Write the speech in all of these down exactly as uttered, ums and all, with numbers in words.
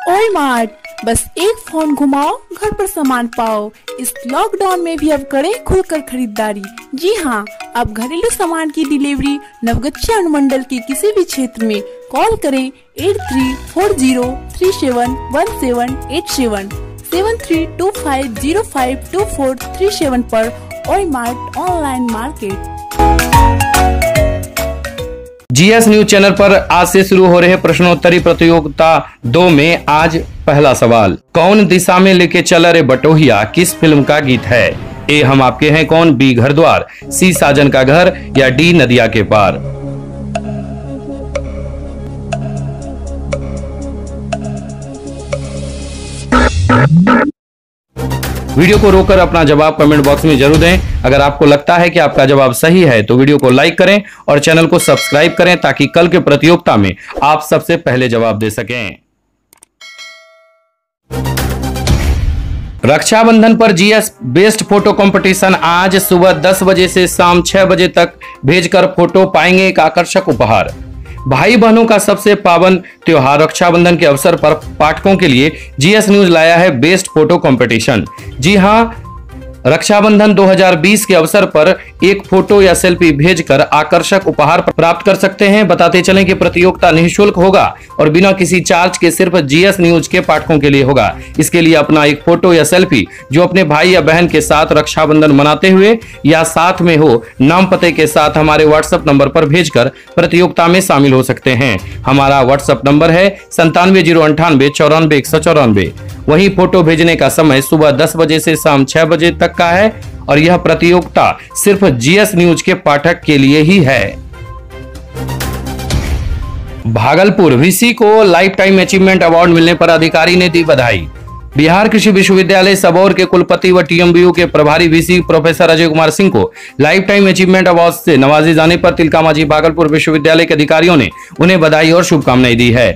ओए मार्ट, बस एक फोन घुमाओ घर पर सामान पाओ। इस लॉकडाउन में भी अब करें खुलकर खरीदारी। जी हाँ, अब घरेलू सामान की डिलीवरी नवगछिया अनुमंडल के किसी भी क्षेत्र में कॉल करें at three four zero three seven one seven eight seven seven three two five zero five two four three seven पर। Oye mart online market. GS news channel पर आज से शुरू हो रहे प्रश्नोत्तरी प्रतियोगिता दो में आज पहला सवाल, कौन दिशा में लेके चला रे बटोहिया किस फिल्म का गीत है? ए हम आपके हैं कौन, बी घर द्वार, सी साजन का घर या डी नदिया के पार। वीडियो को रोककर अपना जवाब कमेंट बॉक्स में जरूर दें। अगर आपको लगता है कि आपका जवाब सही है तो वीडियो को लाइक करें और चैनल को सब्सक्राइब करें ताकि कल के प्रतियोगिता में आप सबसे पहले जवाब दे सकें। रक्षाबंधन पर जीएस बेस्ट फोटो कंपटीशन आज सुबह दस बजे से शाम छह बजे तक भेजकर फोटो पाएंगे एक आकर्षक उपहार। भाई बहनों का सबसे पावन त्योहार रक्षाबंधन के अवसर पर पाठकों के लिए जीएस न्यूज लाया है बेस्ट फोटो कंपटीशन। जी हां, रक्षाबंधन दो हज़ार बीस के अवसर पर एक फोटो या सेल्फी भेजकर आकर्षक उपहार प्राप्त कर सकते हैं। बताते चलें कि प्रतियोगिता निःशुल्क होगा और बिना किसी चार्ज के सिर्फ जीएस न्यूज के पाठकों के लिए होगा। इसके लिए अपना एक फोटो या सेल्फी जो अपने भाई या बहन के साथ रक्षाबंधन मनाते हुए या साथ में हो, नाम पते के साथ हमारे व्हाट्सएप नंबर पर भेजकर प्रतियोगिता में शामिल हो सकते हैं। हमारा व्हाट्सएप नंबर है संतानवे जीरो अंठानवे चौरानवे एक सौ चौरानवे। वहीं फोटो भेजने का समय सुबह दस बजे से शाम छह बजे तक का है और यह प्रतियोगिता सिर्फ जीएस न्यूज के पाठक के लिए ही है। भागलपुर वीसी को लाइफ टाइम अचीवमेंट अवार्ड मिलने पर अधिकारी ने दी बधाई। बिहार कृषि विश्वविद्यालय सबौर के कुलपति व टीएमबीयू के प्रभारी वीसी प्रोफेसर अजय कुमार सिंह को लाइफ टाइम अचीवमेंट अवार्ड से नवाजे जाने पर तिलकामाझी भागलपुर विश्वविद्यालय के अधिकारियों ने उन्हें बधाई और शुभकामनाएं दी है।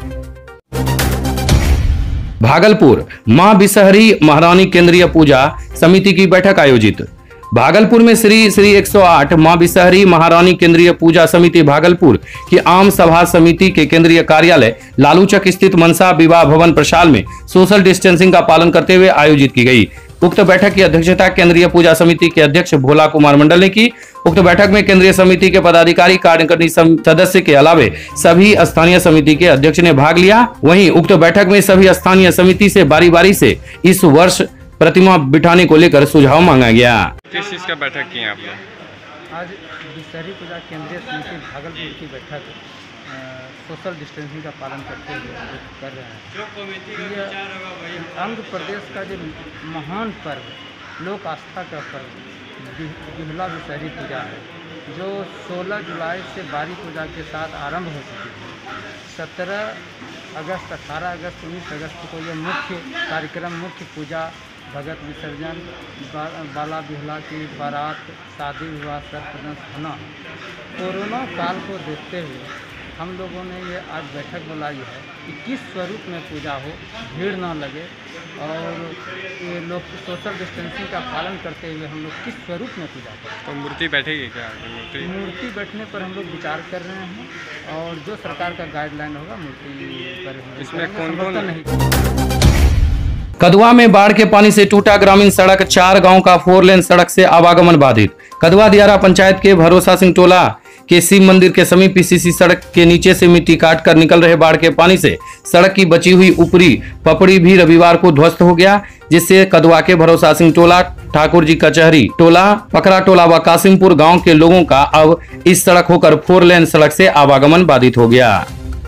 भागलपुर मां बिसहरी महारानी केंद्रीय पूजा समिति की बैठक आयोजित। भागलपुर में श्री श्री एक सौ आठ मां बिसहरी महारानी केंद्रीय पूजा समिति भागलपुर की आम सभा समिति के केंद्रीय कार्यालय लालूचक स्थित मनसा विवाह भवन प्रशाल में सोशल डिस्टेंसिंग का पालन करते हुए आयोजित की गई। उक्त बैठक की अध्यक्षता केंद्रीय पूजा समिति के अध्यक्ष भोला कुमार मंडल ने की। उक्त बैठक में केंद्रीय समिति के पदाधिकारी, कार्यकारिणी सदस्य के अलावे सभी स्थानीय समिति के अध्यक्ष ने भाग लिया। वहीं उक्त बैठक में सभी स्थानीय समिति से बारी बारी से इस वर्ष प्रतिमा बिठाने को लेकर सुझाव मांगा गया। किस चीज का बैठक की आप लोग? आज बिसहरी पूजा केंद्रीय समिति भागलपुर की बैठक सोशल डिस्टेंसिंग का पालन करते हुए कर रहे हैं। यह आंध्र प्रदेश का जो महान पर्व, लोक आस्था का पर्व बिहला बिसहरी पूजा है, जो सोलह जुलाई से बारी पूजा के साथ आरंभ हो चुकी है। सत्रह अगस्त, अठारह अगस्त, उन्नीस अगस्त को यह मुख्य कार्यक्रम, मुख्य पूजा, भगत विसर्जन, बा, बाला बिहला की बारात, शादी विवाह, सर्पदंश होना। कोरोना काल को देखते हुए हम लोगों ने ये आज बैठक बुलाई है कि किस स्वरूप में पूजा हो, भीड़ ना लगे और ये लोग सोशल डिस्टेंसिंग का पालन करते हुए हम लोग किस स्वरूप में पूजा करें। तो मूर्ति बैठेगी क्या? मूर्ति मूर्ति बैठने पर हम लोग विचार कर रहे हैं और जो सरकार का गाइडलाइन होगा मूर्ति पर इसमें कौन कौन नहीं। कदवा में बाढ़ के पानी से टूटा ग्रामीण सड़क, चार गांव का फोर लेन सड़क से आवागमन बाधित। कदवा दियारा पंचायत के भरोसा सिंह टोला के शिव मंदिर के समीप पीसीसी सड़क के नीचे से मिट्टी काट कर निकल रहे बाढ़ के पानी से सड़क की बची हुई ऊपरी पपड़ी भी रविवार को ध्वस्त हो गया, जिससे कदवा के भरोसा सिंह टोला, ठाकुर जी कचहरी टोला, पकड़ा टोला व कासिमपुर गांव के लोगों का अब इस सड़क होकर फोर लेन सड़क से आवागमन बाधित हो गया।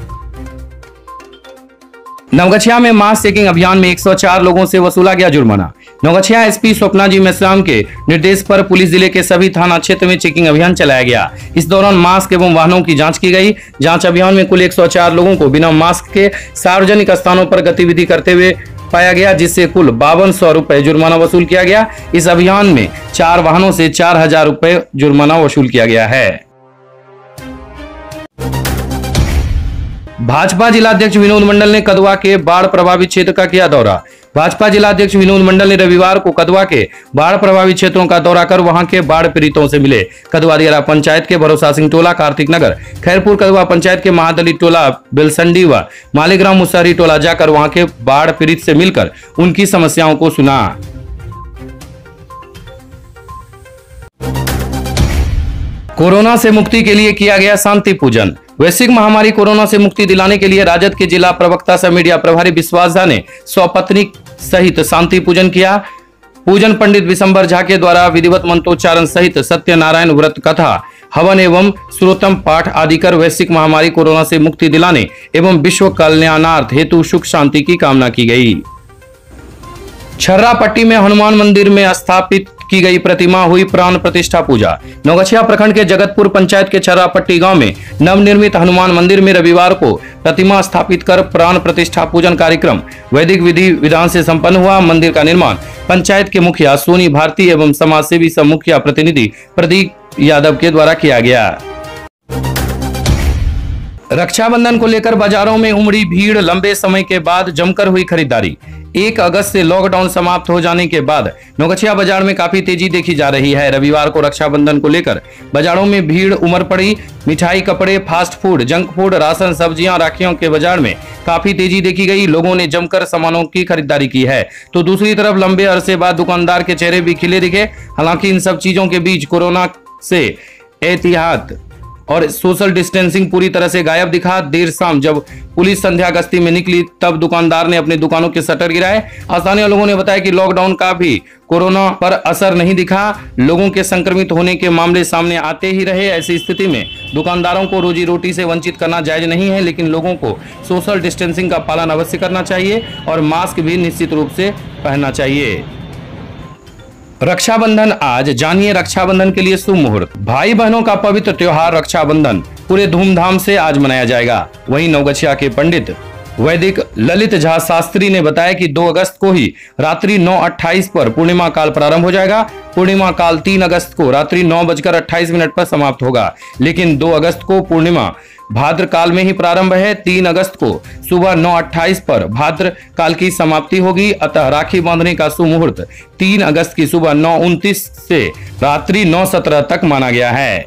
नवगछिया में मास चेकिंग अभियान में एक सौ चार लोगों से वसूला गया जुर्माना। नवगछिया एसपी स्वप्ना जी मेश्राम के निर्देश पर पुलिस जिले के सभी थाना क्षेत्र में चेकिंग अभियान चलाया गया। इस दौरान मास्क एवं वाहनों की जांच की गई। जांच अभियान में कुल एक सौ चार लोगों को बिना मास्क के सार्वजनिक स्थानों पर गतिविधि करते हुए पाया गया, जिससे कुल बावन सौ रुपए जुर्माना वसूल किया गया। इस अभियान में चार वाहनों से चार हजार रुपए जुर्माना वसूल किया गया है। भाजपा जिलाध्यक्ष विनोद मंडल ने कदवा के बाढ़ प्रभावित क्षेत्र का किया दौरा। भाजपा जिला अध्यक्ष विनोद मंडल ने रविवार को कदवा के बाढ़ प्रभावित क्षेत्रों का दौरा कर वहां के बाढ़ पीड़ितों से मिले। कदवा दियारा पंचायत के भरोसा सिंह टोला, कार्तिक नगर, खैरपुर कदवा पंचायत के महादलित टोला, बेलसंडी व मालीग्राम मुसहरी टोला जाकर वहां के बाढ़ पीड़ित से मिलकर उनकी समस्याओं को सुना। कोरोना से मुक्ति के लिए किया गया शांति पूजन। वैश्विक महामारी कोरोना से मुक्ति दिलाने के लिए राजद के जिला प्रवक्ता सह मीडिया प्रभारी विश्वास झा ने स्वपत्नी सहित शांति पूजन किया। पूजन पंडित विशंबर झा के द्वारा विधिवत मंत्रोच्चारण सहित सत्यनारायण व्रत कथा, हवन एवं श्रोतम पाठ आदि कर वैश्विक महामारी कोरोना से मुक्ति दिलाने एवं विश्व कल्याणार्थ हेतु सुख शांति की कामना की गई। छर्रापट्टी में हनुमान मंदिर में स्थापित की गई प्रतिमा हुई प्राण प्रतिष्ठा पूजा। नौगछिया प्रखंड के जगतपुर पंचायत के छर्रापट्टी गांव में नवनिर्मित हनुमान मंदिर में रविवार को प्रतिमा स्थापित कर प्राण प्रतिष्ठा पूजन कार्यक्रम वैदिक विधि विधान से संपन्न हुआ। मंदिर का निर्माण पंचायत के मुखिया सोनी भारती एवं समाज सेवी सह मुखिया प्रतिनिधि प्रदीप यादव के द्वारा किया गया। रक्षाबंधन को लेकर बाजारों में उमड़ी भीड़, लंबे समय के बाद जमकर हुई खरीदारी। एक अगस्त से लॉकडाउन समाप्त हो जाने के बाद नौगछिया बाजार में काफी तेजी देखी जा रही है। रविवार को रक्षाबंधन को लेकर बाजारों में भीड़ उमड़ पड़ी। मिठाई, कपड़े, fast food, junk food, ration, सब्जियां, राखियों के बाजार में काफी तेजी देखी गई। लोगों ने जमकर सामानों की खरीदारी की है, तो दूसरी तरफ लंबे अरसे बाद दुकानदार के चेहरे भी खिले दिखे। हालांकि इन सब चीजों के बीच कोरोना से एहतियात और सोशल डिस्टेंसिंग पूरी तरह से गायब दिखा। देर शाम जब पुलिस संध्या गश्ती में निकली तब दुकानदार ने अपनी दुकानों के शटर गिराए। स्थानीय लोगों ने बताया कि लॉकडाउन का भी कोरोना पर असर नहीं दिखा। लोगों के संक्रमित होने के मामले सामने आते ही रहे। ऐसी स्थिति में दुकानदारों को रोजी रोटी से वंचित करना जायज नहीं है, लेकिन लोगों को सोशल डिस्टेंसिंग का पालन अवश्य करना चाहिए और मास्क भी निश्चित रूप से पहनना चाहिए। रक्षाबंधन आज, जानिए रक्षाबंधन के लिए शुभ मुहूर्त। भाई बहनों का पवित्र त्योहार रक्षाबंधन पूरे धूमधाम से आज मनाया जाएगा। वहीं नौगछिया के पंडित वैदिक ललित झा शास्त्री ने बताया कि दो अगस्त को ही रात्रि नौ अट्ठाईस पर पूर्णिमा काल प्रारंभ हो जाएगा। पूर्णिमा काल तीन अगस्त को रात्रि नौ बजकर अट्ठाईस मिनट पर समाप्त होगा, लेकिन दो अगस्त को पूर्णिमा भाद्र काल में ही प्रारंभ है। तीन अगस्त को सुबह नौ अट्ठाईस पर भाद्र काल की समाप्ति होगी। अतः राखी बांधने का शुभ मुहूर्त तीन अगस्त की सुबह नौ उनतीस से रात्रि नौ सत्रह तक माना गया है।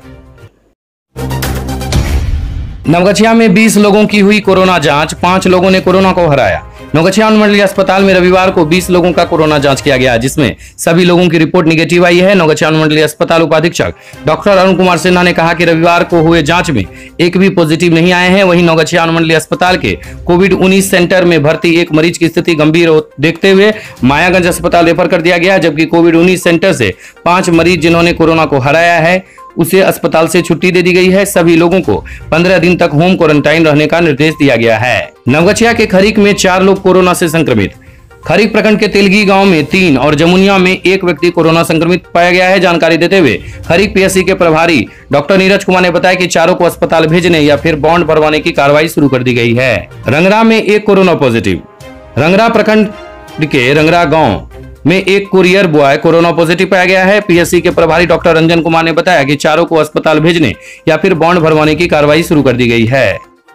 नवगछिया में बीस लोगों की हुई कोरोना जांच, पांच लोगों ने कोरोना को हराया। नवगछिया अनुमंडलीय अस्पताल में रविवार को बीस लोगों का कोरोना जांच किया गया, जिसमें सभी लोगों की रिपोर्ट निगेटिव आई है। नवगछिया अनुमंडलीय अस्पताल उपाधीक्षक डॉक्टर अरुण कुमार सिन्हा ने कहा कि रविवार को हुए जांच में एक भी पॉजिटिव नहीं आए हैं। वहीं नवगछिया अनुमंडलीय अस्पताल के कोविड उन्नीस सेंटर में भर्ती एक मरीज की स्थिति गंभीर देखते हुए मायागंज अस्पताल रेफर कर दिया गया, जबकि कोविड उन्नीस सेंटर से पांच मरीज जिन्होंने कोरोना को हराया है उसे अस्पताल से छुट्टी दे दी गई है। सभी लोगों को पंद्रह दिन तक होम क्वारंटाइन रहने का निर्देश दिया गया है। नवगछिया के खरीक में चार लोग कोरोना से संक्रमित। खरीक प्रखंड के तेलगी गांव में तीन और जमुनिया में एक व्यक्ति कोरोना संक्रमित पाया गया है। जानकारी देते हुए खरीक पीएससी के प्रभारी डॉक्टर नीरज कुमार ने बताया कि चारों को अस्पताल भेजने या फिर बॉन्ड भरवाने की कार्रवाई शुरू कर दी गई है। रंगरा में एक कोरोना पॉजिटिव। रंगरा प्रखंड के रंगरा गाँव में एक कुरियर बॉय कोरोना पॉजिटिव पाया गया है। पीएससी के प्रभारी डॉक्टर रंजन कुमार ने बताया कि चारों को अस्पताल भेजने या फिर बॉन्ड भरवाने की कार्रवाई शुरू कर दी गई है।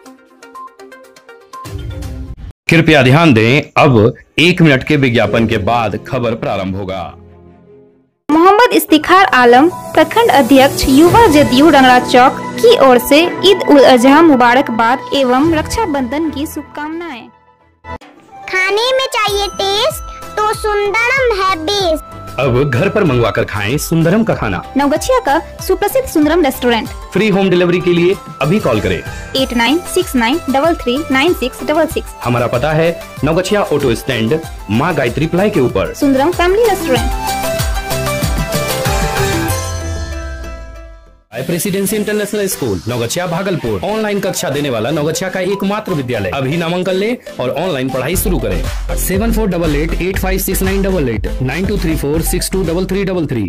कृपया ध्यान दें, अब एक मिनट के विज्ञापन के बाद खबर प्रारंभ होगा। मोहम्मद इफ्तिखार आलम, प्रखंड अध्यक्ष युवा जदयू रंगरा चौक की ओर से ईद उल अजहा मुबारकबाद एवं रक्षाबंधन की शुभकामनाएं। खाने में चाहिए टेस्ट तो सुंदरम है बेस्ट। अब घर पर मंगवा कर खाएं सुंदरम का खाना। नवगछिया का सुप्रसिद्ध Sundaram restaurant. Free home delivery के लिए अभी कॉल करें at nine six nine double three nine six double six. हमारा पता है नवगछिया ऑटो स्टैंड, माँ गायत्री प्लाई के ऊपर। Sundaram family restaurant. Presidency international school Naugachia Bhagalpur online कक्षा देने वाला नवगछिया का एकमात्र विद्यालय। अभी नामांकन ले और ऑनलाइन पढ़ाई शुरू करें। Seven four double eight eight five six nine double eight nine two three four six two double three double three.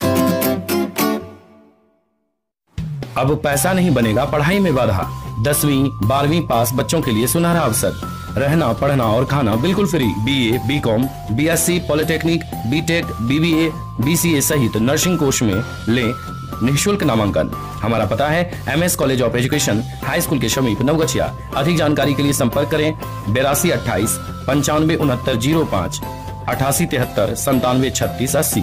अब पैसा नहीं बनेगा पढ़ाई में बाधा। दसवीं बारहवीं पास बच्चों के लिए सुनहरा अवसर। रहना, पढ़ना और खाना बिल्कुल free. BA, B Com, B Sc, polytechnic, B Tech, BBA, BCA सहित नर्सिंग कोर्स में लें निःशुल्क नामांकन। हमारा पता है MS college of education, high school के समीप नवगछिया। अधिक जानकारी के लिए संपर्क करें बेरासी अट्ठाईस पंचानवे उनहत्तर जीरो पाँच अठासी तिहत्तर संतानवे छत्तीस अस्सी।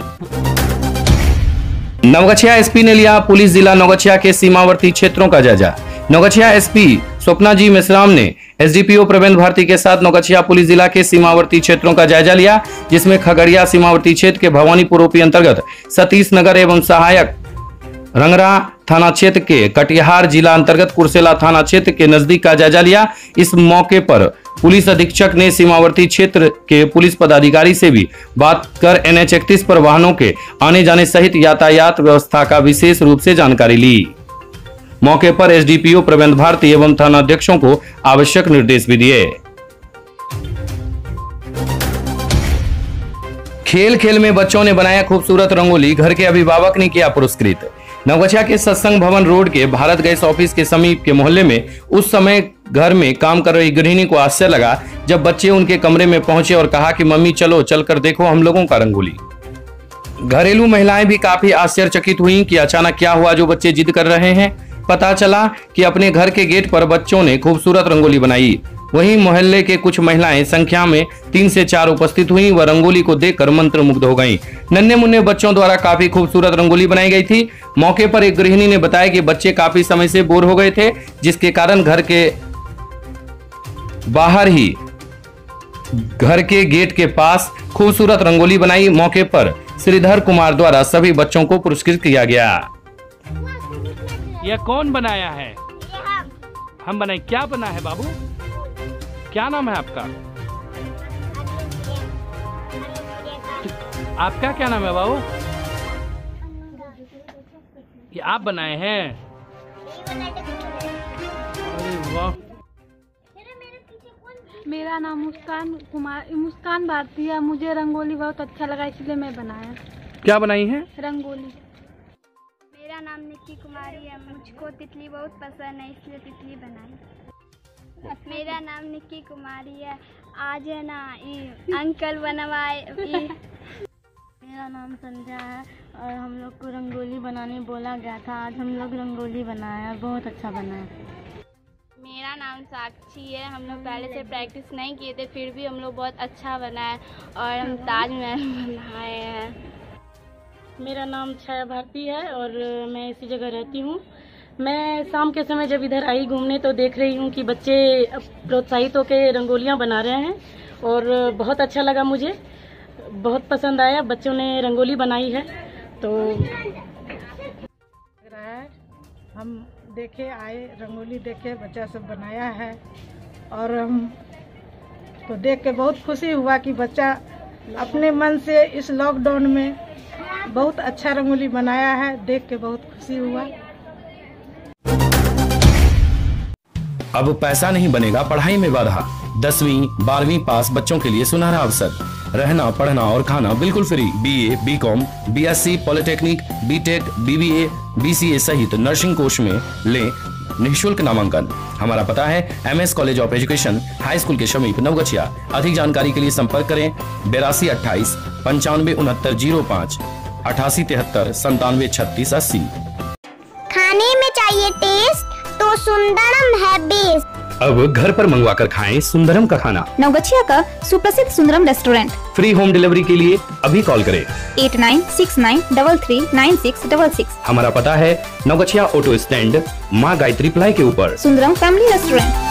नवगछिया एसपी ने लिया पुलिस जिला नवगछिया के सीमावर्ती क्षेत्रों का जायजा। नवगछिया एसपी स्वप्ना जी मेश्राम ने एसडीपीओ प्रबंध भारती के साथ नवगछिया पुलिस जिला के सीमावर्ती क्षेत्रों का जायजा लिया, जिसमें खगड़िया सीमावर्ती क्षेत्र के भवानीपुर ओपी अंतर्गत सतीश नगर एवं सहायक रंगरा थाना क्षेत्र के कटिहार जिला अंतर्गत कुर्सेला थाना क्षेत्र के नजदीक का जायजा लिया। इस मौके पर पुलिस अधीक्षक ने सीमावर्ती क्षेत्र के पुलिस पदाधिकारी से भी बात कर एन एच इकतीस पर वाहनों के आने जाने सहित यातायात व्यवस्था का विशेष रूप से जानकारी ली। मौके पर एसडीपीओ प्रबंध भारती एवं थाना अध्यक्षों को आवश्यक निर्देश भी दिए। खेल खेल में बच्चों ने बनाया खूबसूरत रंगोली, घर के अभिभावक ने किया पुरस्कृत। नवगछिया के सत्संग भवन रोड के भारत गैस ऑफिस के समीप के मोहल्ले में उस समय घर में काम कर रही गृहिणी को आश्चर्य लगा जब बच्चे उनके कमरे में पहुंचे और कहा कि मम्मी चलो चलकर देखो हम लोगों का रंगोली। घरेलू महिलाएं भी काफी आश्चर्यचकित हुई कि अचानक क्या हुआ जो बच्चे जिद कर रहे हैं। पता चला कि अपने घर के गेट पर बच्चों ने खूबसूरत रंगोली बनाई। वहीं मोहल्ले के कुछ महिलाएं संख्या में तीन से चार उपस्थित हुई व रंगोली को देखकर मंत्रमुग्ध हो गईं। नन्हे मुन्ने बच्चों द्वारा काफी खूबसूरत रंगोली बनाई गई थी। मौके पर एक गृहिणी ने बताया कि बच्चे काफी समय से बोर हो गए थे, जिसके कारण घर के बाहर ही घर के गेट के पास खूबसूरत रंगोली बनाई। मौके पर श्रीधर कुमार द्वारा सभी बच्चों को पुरस्कृत किया गया। यह कौन बनाया है? हम बनाए। क्या बना है बाबू? क्या नाम है आपका? आपका क्या नाम है बाबू? ये आप बनाए हैं? अरे वाह। मेरा नाम मुस्कान कुमार मुस्कान भारती है। मुझे रंगोली बहुत अच्छा लगा इसलिए मैं बनाया। क्या बनाई है? रंगोली। मेरा नाम निक्की कुमारी है। मुझको तितली बहुत पसंद है इसलिए तितली बनाई। मेरा नाम निक्की कुमारी है। आज है ना ये अंकल बनवाए। मेरा नाम संध्या है और हम लोग को रंगोली बनाने बोला गया था। आज हम लोग रंगोली बनाया, बहुत अच्छा बनाया। मेरा नाम साक्षी है। हम लोग पहले से प्रैक्टिस नहीं किए थे, फिर भी हम लोग बहुत अच्छा बनाए और हम ताजमहल बनाए हैं। मेरा नाम छाया भारती है और मैं इसी जगह रहती हूँ। मैं शाम के समय जब इधर आई घूमने तो देख रही हूँ कि बच्चे प्रोत्साहित होकर रंगोलियाँ बना रहे हैं और बहुत अच्छा लगा, मुझे बहुत पसंद आया। बच्चों ने रंगोली बनाई है तो हम देखे आए, रंगोली देखे, बच्चा सब बनाया है और हम तो देख के बहुत खुशी हुआ कि बच्चा अपने मन से इस लॉकडाउन में बहुत अच्छा रंगोली बनाया है। देख के बहुत खुशी हुआ। अब पैसा नहीं बनेगा पढ़ाई में बाधा। दसवीं बारहवीं पास बच्चों के लिए सुनहरा अवसर। रहना पढ़ना और खाना बिल्कुल free. BA, B Com, B Sc, polytechnic, B Tech, BBA, BCA सहित नर्सिंग कोर्स में लें निःशुल्क नामांकन। हमारा पता है M S college of education, high school के समीप, नवगछिया। अधिक जानकारी के लिए संपर्क करें बेरासी अट्ठाईस पंचानवे उनहत्तर जीरो पाँच अठासी तिहत्तर संतानवे छत्तीस अस्सी। खाने में चाहिए टेस्ट तो सुंदरम है बेस्ट। अब घर पर मंगवा कर खाएं सुंदरम का खाना। नवगछिया का सुप्रसिद्ध Sundaram restaurant. Free home delivery के लिए अभी कॉल करें at nine six nine double three nine six double six. हमारा पता है नवगछिया ऑटो स्टैंड, माँ गायत्री प्लाई के ऊपर। Sundaram family restaurant.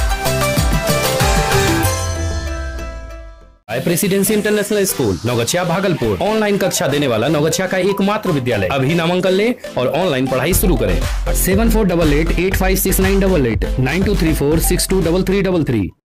Presidency international school Naugachia Bhagalpur online कक्षा देने वाला नवगछिया का एकमात्र विद्यालय। अभी नामांकन ले और ऑनलाइन पढ़ाई शुरू करें। Seven four double eight eight five six nine double eight nine two three four six two double three double three.